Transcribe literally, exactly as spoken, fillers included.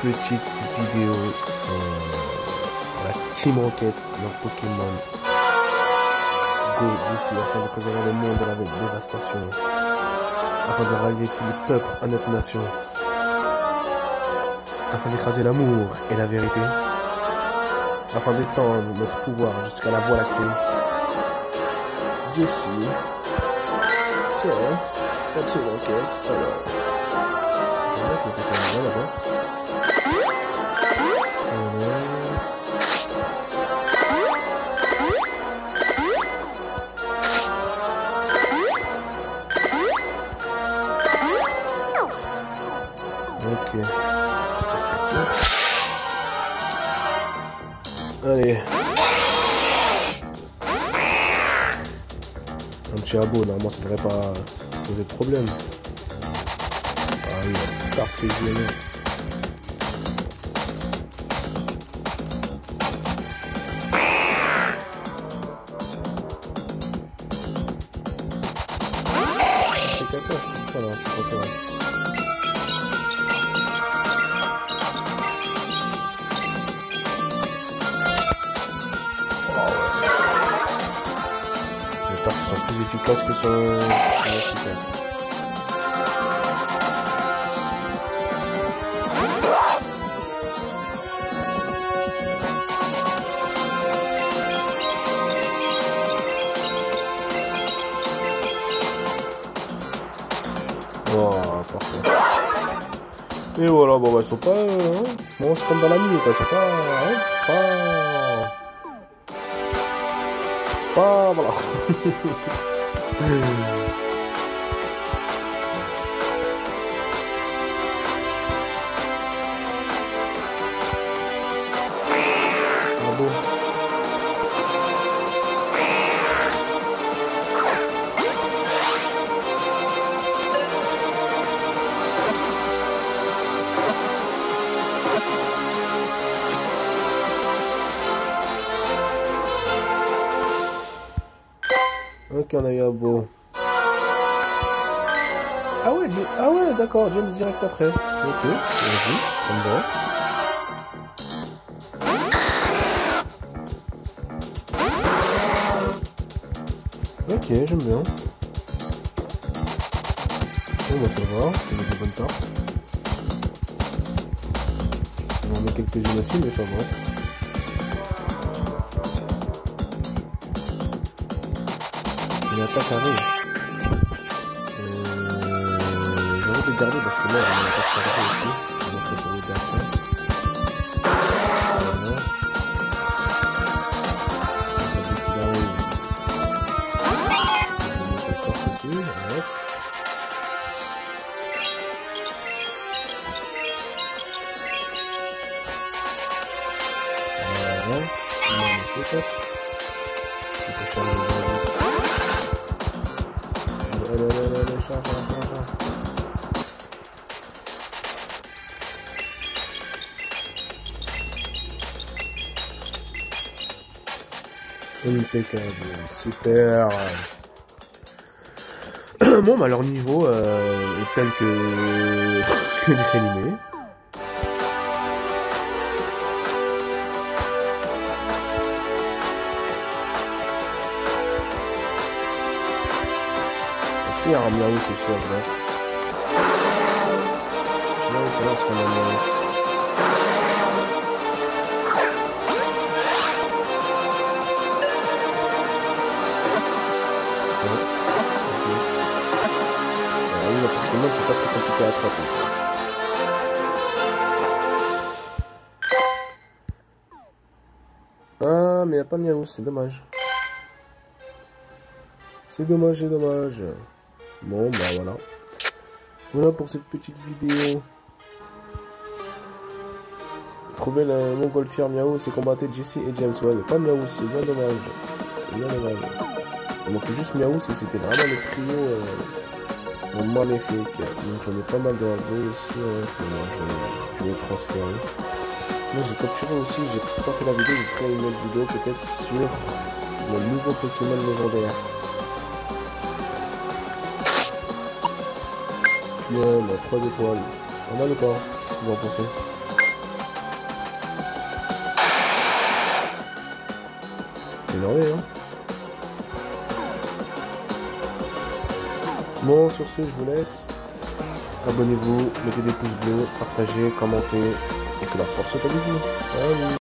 petite vidéo euh, la team enquête dans Pokémon Go ici afin de préserver le monde de la dévastation, afin de rallier tous les peuples à notre nation, afin d'écraser l'amour et la vérité, afin d'étendre notre pouvoir jusqu'à la Voie lactée. Jessie, tiens, la team enquête, alors, je vais mettre le Pokémon là-bas. Ok, c'est parti. Allez. Un petit abo, normalement ça devrait pas poser de problème. Ah oui, la carte que je vais. C'est quatre heures. Ah non, c'est quatre heures. Les cartes sont plus efficaces que sur le super. Oh, parfait. Et voilà, bon, bah, ils sont pas. Hein, bon, c'est comme dans la nuit, quoi. Ils sont pas. Hein, pas. C'est pas. Voilà. Ah bon. Ok, on a eu un beau. Ah ouais, ah ouais, d'accord, James direct après. Ok, vas-y, ça me va. Ok, j'aime bien. Bon, bah ça va, il y a des bonnes cartes. On en met quelques-unes aussi, mais ça va. Il attaque arrive. Euh, j'ai envie de garder parce que là, on a attaque arrive aussi. On va montrer pour le dernier. Voilà. Comme ça, dès qu'il arrive, on va mettre cette carte dessus. Hop. Voilà. On va mettre cette carte. On peut changer de bras. Allez, allez, allez, allez, charge, charge, charge. Impeccable, super. Bon, bah leur niveau euh, est tel que le dessin animé. Il y a un Miaus aussi à se battre. Je vais savoir ce qu'on a Miaus. Ouais, ok. Alors oui, la Pokémon c'est pas très compliqué à attraper. Ah, mais il n'y a pas Miaus, c'est dommage. C'est dommage, c'est dommage. Bon, bah voilà. Voilà pour cette petite vidéo. Trouver le Montgolfier Miaus et combattre Jessie et James. Ouais, mais pas Miaus, c'est bien dommage. C'est bien dommage. Il manquait juste Miaus et c'était vraiment le trio euh, maléfique. Donc j'en ai pas mal de ravos aussi. Hein. Je vais les transférer. Moi j'ai capturé aussi, j'ai pas fait la vidéo, je ferai une autre vidéo peut-être sur le nouveau Pokémon légendaire. Puis euh, la trois étoiles. Pas mal ou pas? Qu'est-ce que vous en pensez? énervé, hein. Bon, sur ce, je vous laisse. Abonnez-vous, mettez des pouces bleus, partagez, commentez, et que la force soit avec vous. Salut.